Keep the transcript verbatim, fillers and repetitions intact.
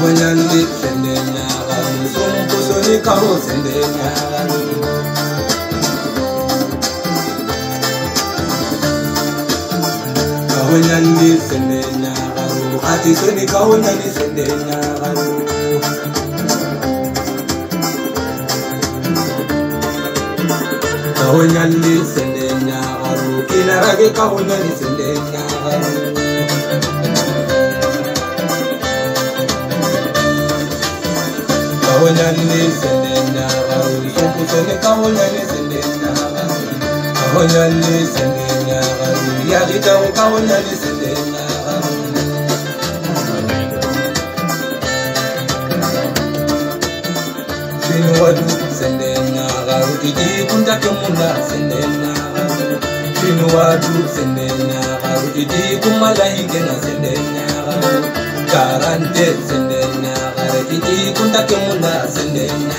Kahonyani sendenya garu Sumkusoni kaho sendenya garu Kahonyani sendenya garu Hati soni kahonyani sendenya garu Kahonyani sendenya garu Kinarage kahonyani sendenya garu Kahonyani sendenya garu Sumkusoni kahonyani sendenya garu Kahonyani sendenya garu Yagitamu kahonyani sendenya garu Finuwadu sendenya garu Iji kuntake munda sendenya garu Finuwadu sendenya garu Iji kumala hingena sendenya garu Karante sendenya garu Iji kuntake munda sendenya